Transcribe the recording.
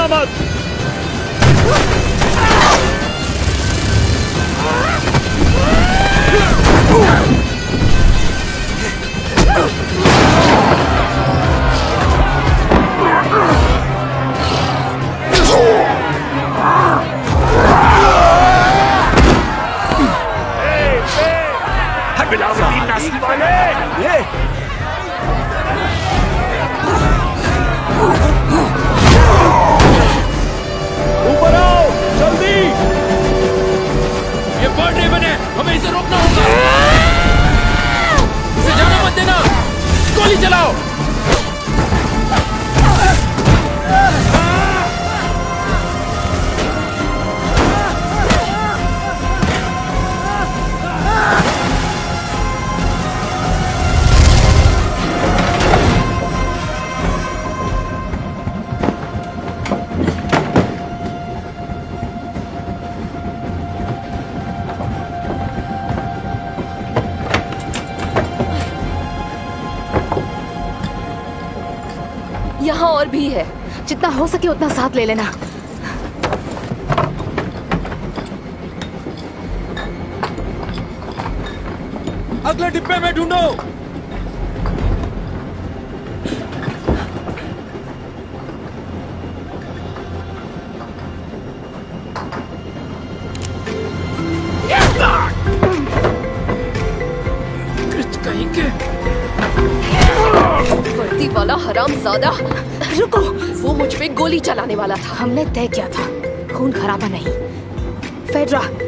हिलना मत। ऊपर आओ जल्दी। ये बर्ड रेवन है, हमें इसे रोकना होगा। इसे जाने मत देना। गोली चलाओ। यहाँ और भी है, जितना हो सके उतना साथ ले लेना। अगले डिब्बे में ढूंढो। कहीं के वर्दी वाला हरामजादा। रुको, वो मुझ पे गोली चलाने वाला था। हमने तय किया था, खून खराबा नहीं। फेड्रा,